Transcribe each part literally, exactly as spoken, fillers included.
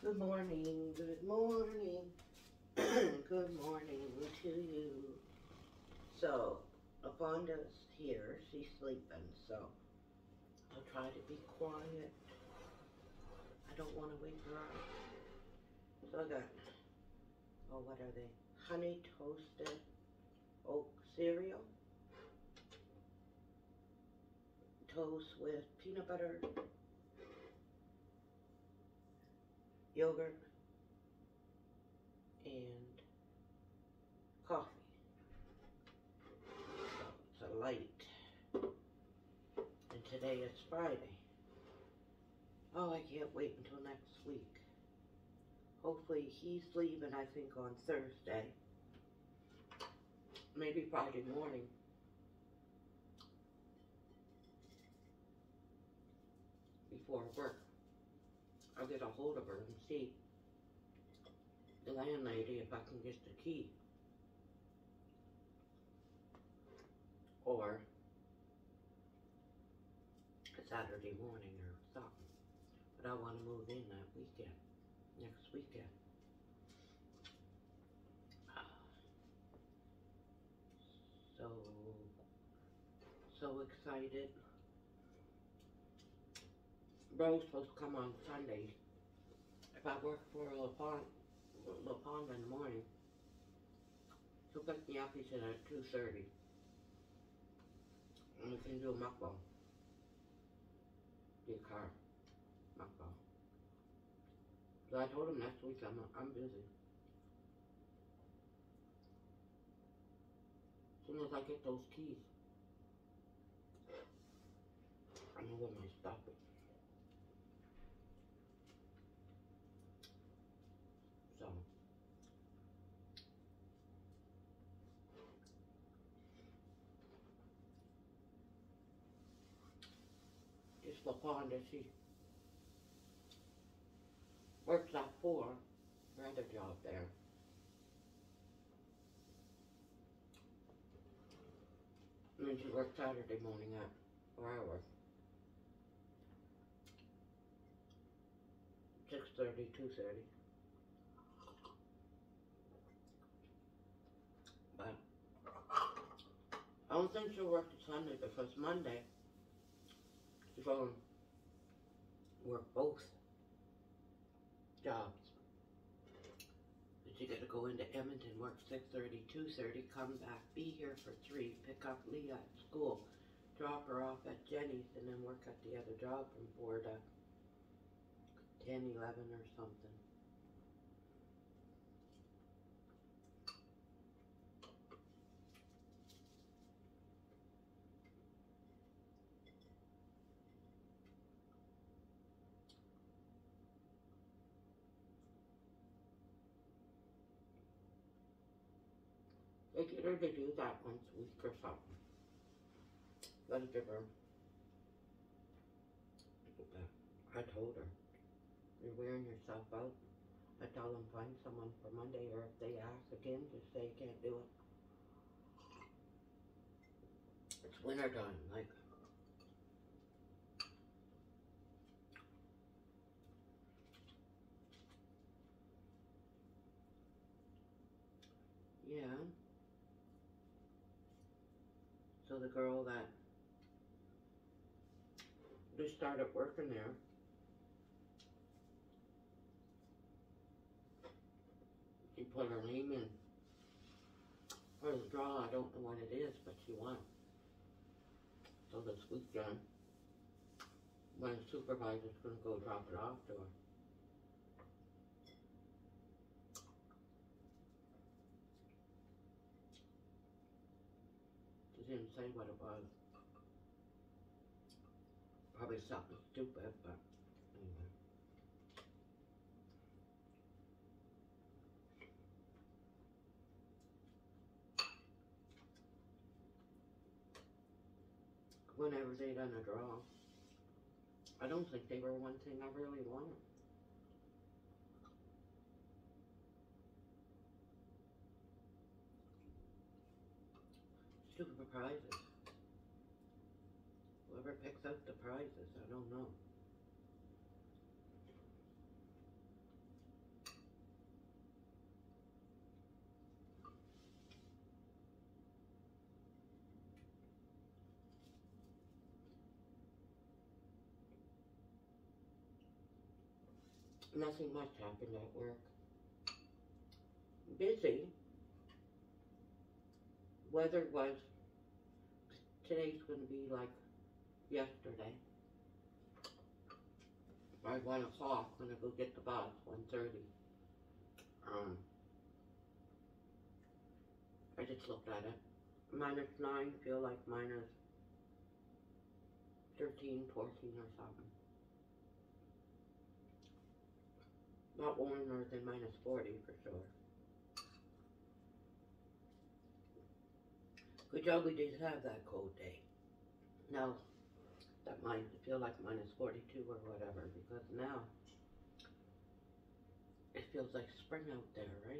Good morning, good morning, good morning to you. So, Afonda's here, she's sleeping, so I'll try to be quiet. I don't want to wake her up. So I got, oh, what are they? Honey toasted oat cereal, toast with peanut butter, yogurt, and coffee. So it's a light. And today is Friday. Oh, I can't wait until next week. Hopefully he's leaving, I think, on Thursday. Maybe Friday morning. Before work. I'll get a hold of her and see the landlady if I can get the key. Or Saturday morning or something. But I want to move in that weekend. Next weekend. So, so excited. Bro's supposed to come on Sunday. If I work for La Pond, La Pond in the morning, he'll pick me up, he said, at two thirty. And we can do a mukbang. Be a car. Mukbang. So I told him next week I'm, I'm busy. As soon as I get those keys, I know where my stuff is. So. It's La Pond that she works at four, her other job there. And then she works Saturday morning at where I work. six thirty, two thirty. But I don't think she'll work the Sunday because Monday she's going to work both jobs. But she got to go into Edmonton, work six thirty, two thirty, come back, be here for three, pick up Leah at school, drop her off at Jenny's, and then work at the other job from four to ten, eleven or something. They get her to do that once a week or something. Gotta give her. I told her, you're wearing yourself out. I tell them find someone for Monday, or if they ask again, just say you can't do it. It's winter time, like. Yeah. So the girl that just started working there, she put her name in for the draw. I don't know what it is, but she won. So this weekend, my supervisor's going to go drop it off to her. She didn't say what it was. Probably something stupid, but anyway. Whenever they done a draw, I don't think they were one thing I really wanted. Stupid prizes. Whoever picks up the prizes, I don't know. Nothing much happened at work. Busy. Weather was, today's going to be like yesterday. By one o'clock when I go get the bus, one thirty. Um, I just looked at it. Minus nine, feel like minus thirteen, fourteen or something. Not warmer than minus forty for sure. Good job we did have that cold day. Now, that might feel like minus forty-two or whatever, because now it feels like spring out there, right?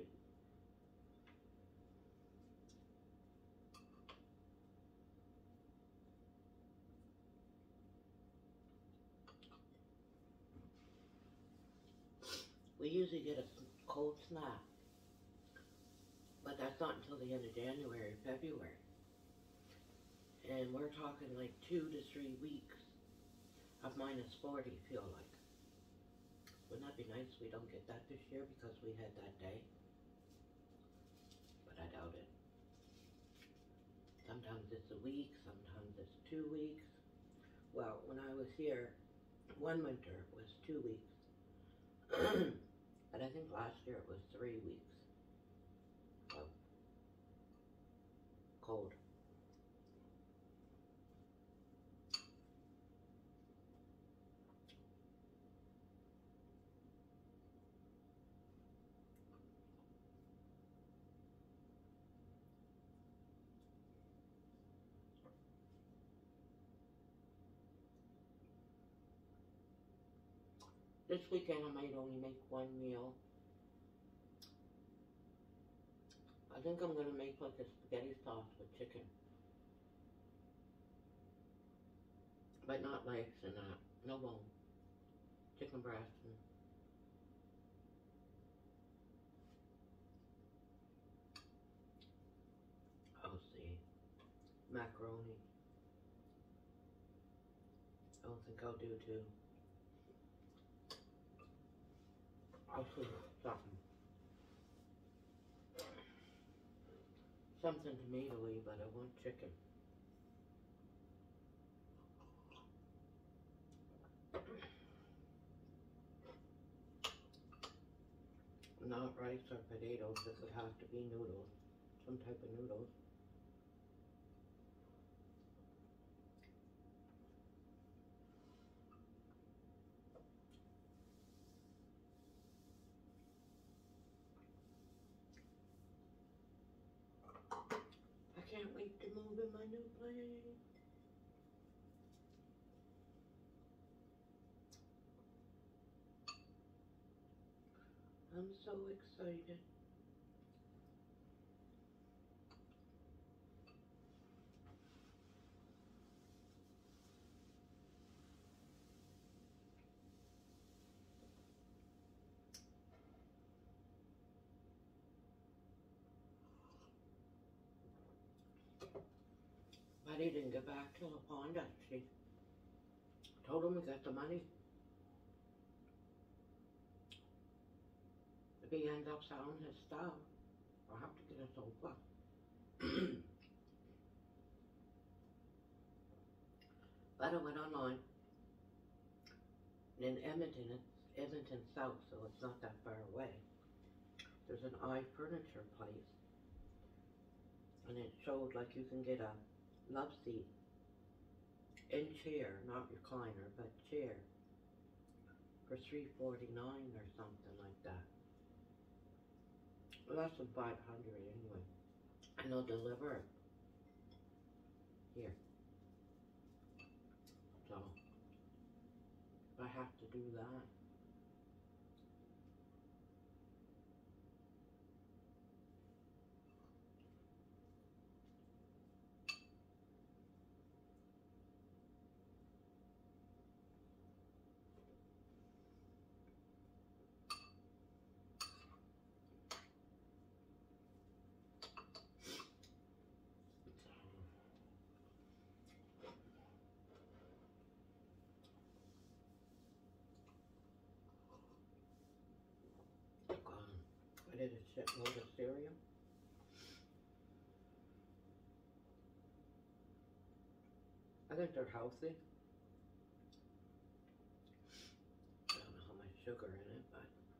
We usually get a cold snap, but that's not until the end of January, February. And we're talking like two to three weeks of minus forty, feel like. Wouldn't that be nice? We don't get that this year because we had that day. But I doubt it. Sometimes it's a week, sometimes it's two weeks. Well, when I was here, one winter it was two weeks. But I think last year it was three weeks of cold. This weekend I might only make one meal. I think I'm going to make like a spaghetti sauce with chicken. But not legs and that. No bone. Chicken breast. And I'll see. Macaroni. I don't think I'll do two. I'll see something. Something tomatoey, but I want chicken. Not rice or potatoes, it would have to be noodles. Some type of noodles. I can't wait to move in my new place. I'm so excited. Buddy didn't get back till the pond actually. Told him we got the money. If he ends up selling his stuff, I'll have to get a sofa. But I went online. In Edmonton, it's Edmonton South, so it's not that far away. There's an iFurniture place. And it showed like you can get a love seat in chair, not recliner, but chair, for three forty-nine or something like that. Less than five hundred anyway. And they'll deliver it here. So I have to do that. I did a shitload of cereal. I think they're healthy. I don't know how much sugar in it, but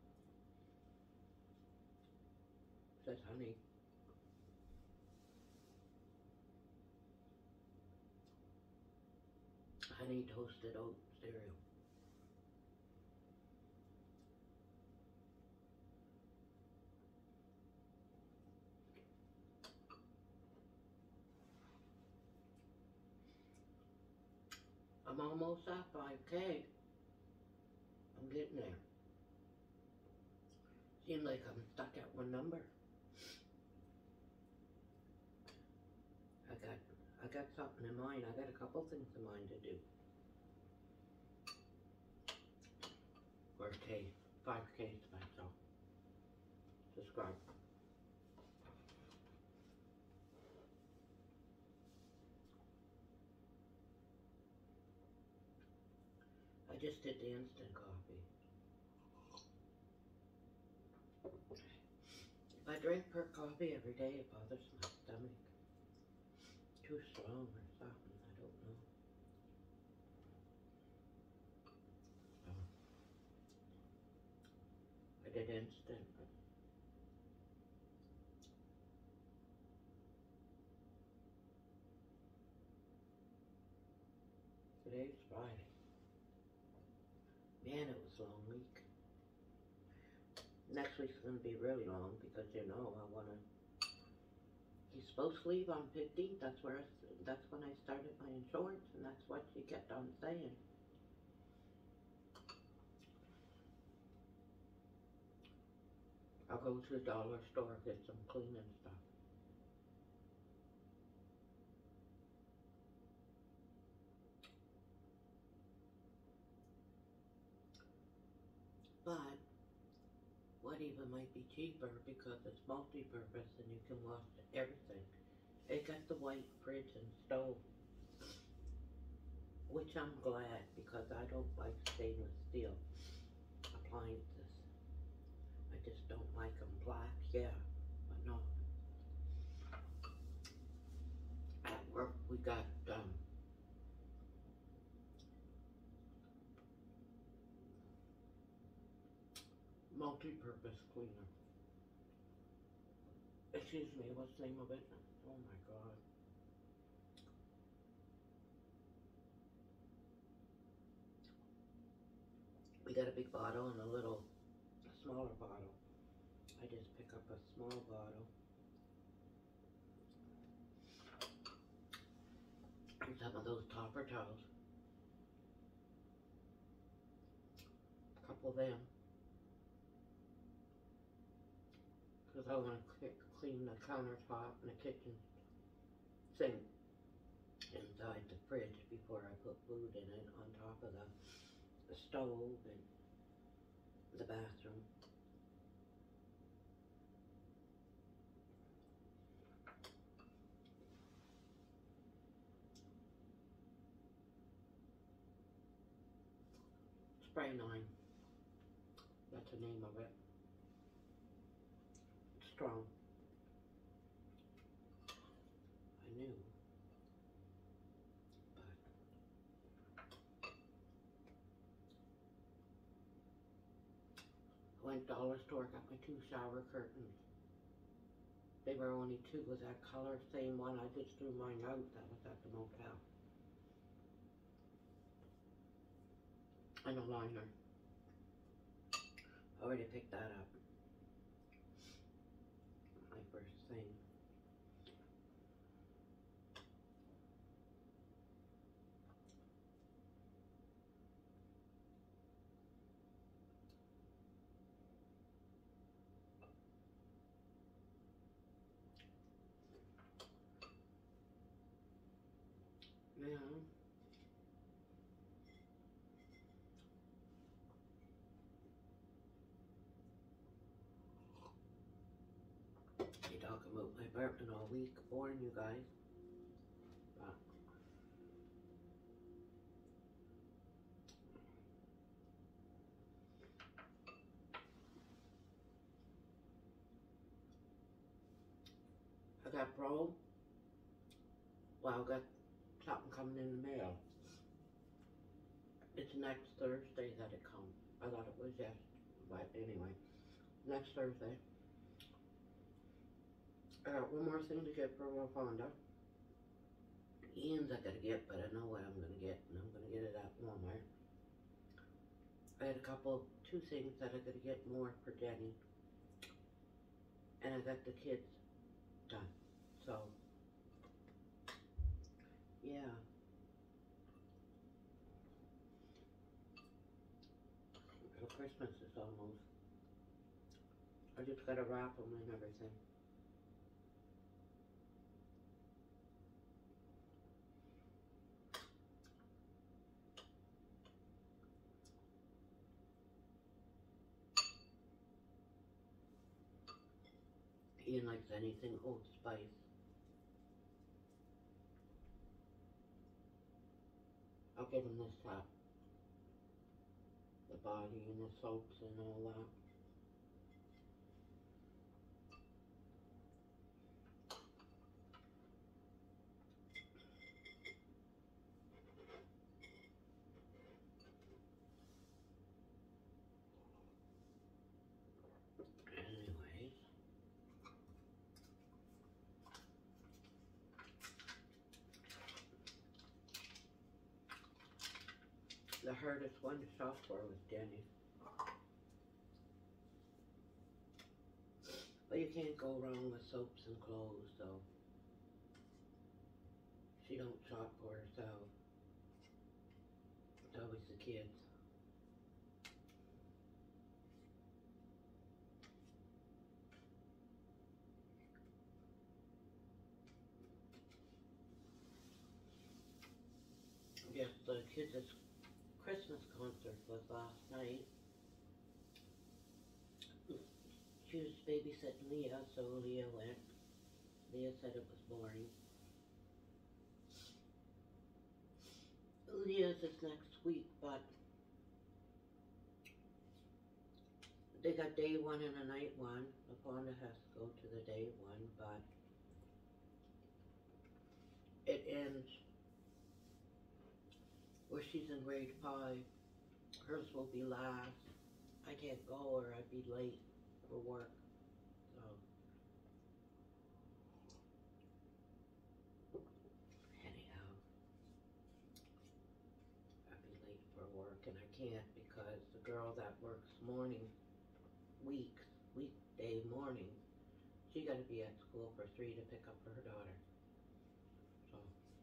it says honey. Honey toasted oat cereal. I'm almost at five K. I'm getting there. Seems like I'm stuck at one number. I got I got something in mind. I got a couple things in mind to do. Or K, five K special. Subscribe. I just did the instant coffee. If I drink per coffee every day, it bothers my stomach. Too strong or something, I don't know. So, I did instant. Today's Friday. Man, it was a long week. Next week's going to be really long because, you know, I want to... He's supposed to leave on fifteenth. That's where I, that's when I started my insurance, and that's what she kept on saying. I'll go to the dollar store, get some cleaning stuff. But what even might be cheaper because it's multi-purpose and you can wash everything. It got the white fridge and stove, which I'm glad because I don't like stainless steel appliances. I just don't like them black, yeah, but no. At work we got um, multi-purpose cleaner. Excuse me, what's the name of it? Oh my god. We got a big bottle and a little, a smaller bottle. I just pick up a small bottle. And some of those topper towels. A couple of them. Because I want to clean the countertop and the kitchen sink inside the fridge before I put food in it on top of the, the stove and the bathroom. Spray nine. That's the name of it. It's strong. I knew. I went dollar store, got my two shower curtains. They were only two with that color, same one. I just threw mine out. That was at the motel. And a liner. I already picked that up. My first thing. Yeah. They talk about my apartment all week, boring you guys. But got Pro. Well, I got something coming in the mail. It's next Thursday that it comes. I thought it was yes, but anyway, next Thursday. I got one more thing to get for Fonda. Ian's I gotta get, but I know what I'm gonna get, and I'm gonna get it at Walmart. I had a couple, two things that I gotta get more for Jenny, and I got the kids done. So, yeah. So Christmas is almost. I just gotta wrap them and everything. Ian likes anything Old Spice. I'll give him this top. The body and the soaps and all that. Anyways. The hardest one to shop for was Jenny. But you can't go wrong with soaps and clothes, so she don't shop for herself. It's always the kids. Yes, the kids' Christmas concert was last night. She was babysitting Leah, so Leah went. Leah said it was boring. Leah's is next week, but they got day one and a night one. Lafonda has to go to the day one, but it ends where she's in grade five. Hers will be last. I can't go or I'd be late for work. So anyhow, I'd be late for work and I can't because the girl that works morning weeks, weekday morning, she got to be at school for three to pick up her daughter. So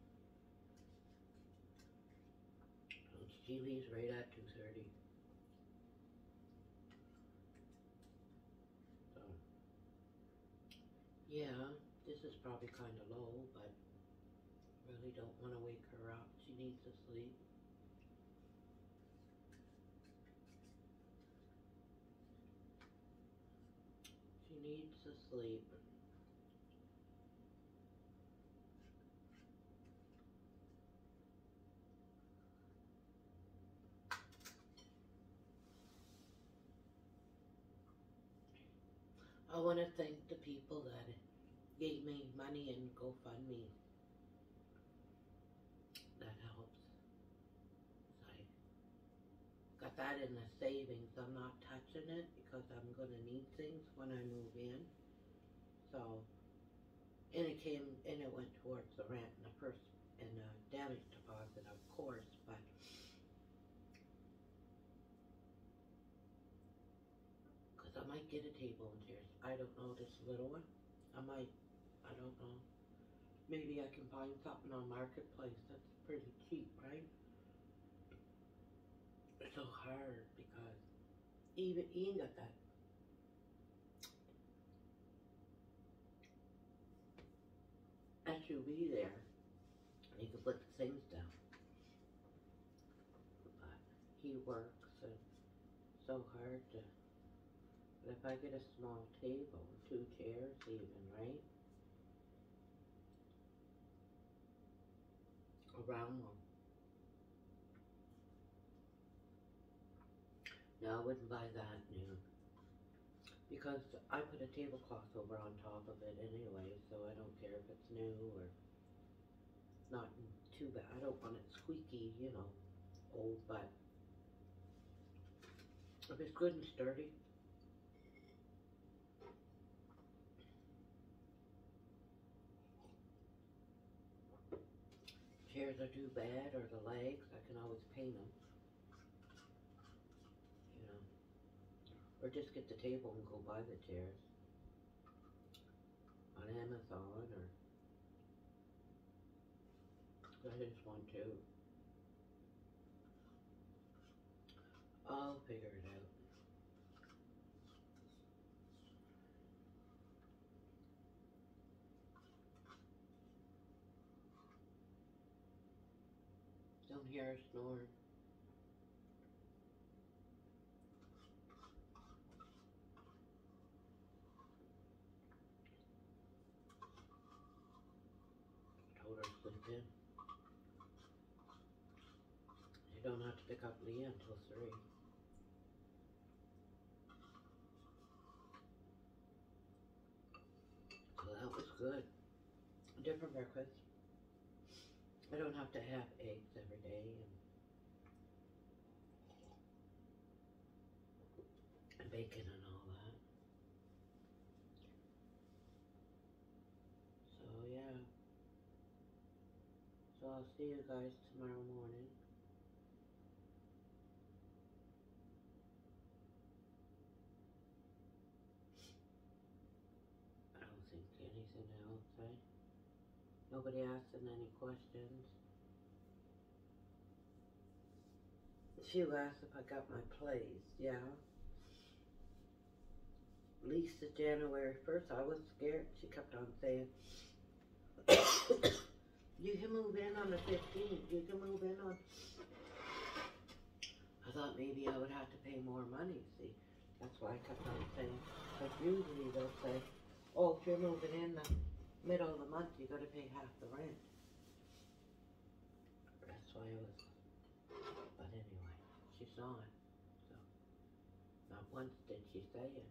she leaves right at two thirty. So, yeah, this is probably kind of low, but really don't want to wake her up. She needs to sleep. She needs to sleep. I want to thank the people that gave me money in GoFundMe. That helps. I got that in the savings. I'm not touching it because I'm going to need things when I move in. So, and it came, and it went towards the rent and the first, and the damage deposit, of course, but because I might get a table and chairs. I don't know, this little one. I might, I don't know. Maybe I can find something on Marketplace that's pretty cheap, right? It's so hard because even Ian got that S U V there, and he can put the things down. But he works, and it's so hard to. But if I get a small table, two chairs even, right? A round one. No, I wouldn't buy that new. because I put a tablecloth over on top of it anyway, so I don't care if it's new or not too bad. I don't want it squeaky, you know, old, but if it's good and sturdy. Chairs are too bad, or the legs, I can always paint them, you know, or just get the table and go buy the chairs on Amazon, or I just want to. I'll figure it out. Don't hear her snoring. Told her to sleep in. You don't have to pick up Leah until three. So that was good. Different breakfast. I don't have to have eggs every day and, and bacon and all that. So yeah. So I'll see you guys tomorrow morning. I don't think anything else, right? Nobody asking any questions. She asked if I got my place. Yeah. Lease is January first. I was scared. She kept on saying, you can move in on the fifteenth. You can move in on... I thought maybe I would have to pay more money, see. That's why I kept on saying. But usually they'll say, oh, if you're moving in the middle of the month, you got to pay half the rent. That's why I was... But anyway, she's not. So, not once did she say it.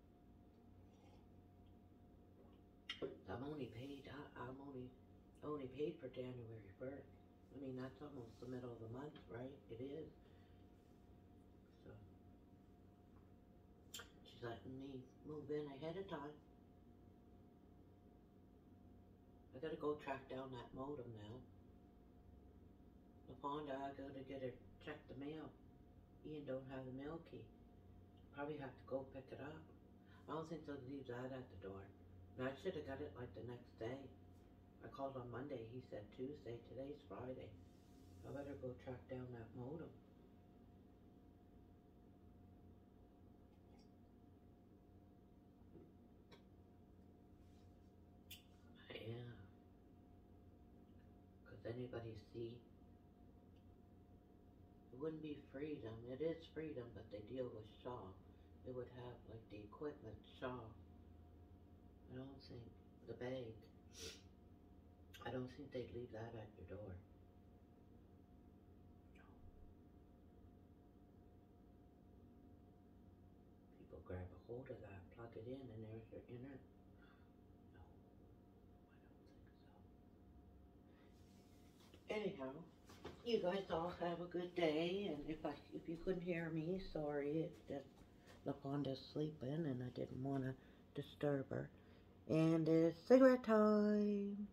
I'm only paid, I, I'm only, only paid for January first. I mean, that's almost the middle of the month, right? It is. So, she's letting me move in ahead of time. I gotta go track down that modem now. LaFonda, I gotta get her, check the mail. Ian don't have the mail key. Probably have to go pick it up. I don't think they'll leave that at the door. And I should have got it like the next day. I called on Monday, he said Tuesday, today's Friday. I better go track down that modem. Yeah. Because anybody see, it wouldn't be Freedom. It is Freedom, but they deal with Shaw. It would have like the equipment, Shaw. I don't think, the bag. I don't think they'd leave that at your door. No. People grab a hold of that, plug it in, and there's your internet. No, I don't think so. Anyhow, you guys all have a good day, and if I if you couldn't hear me, sorry, it's just LaFonda's sleeping, and I didn't want to disturb her. And it's cigarette time.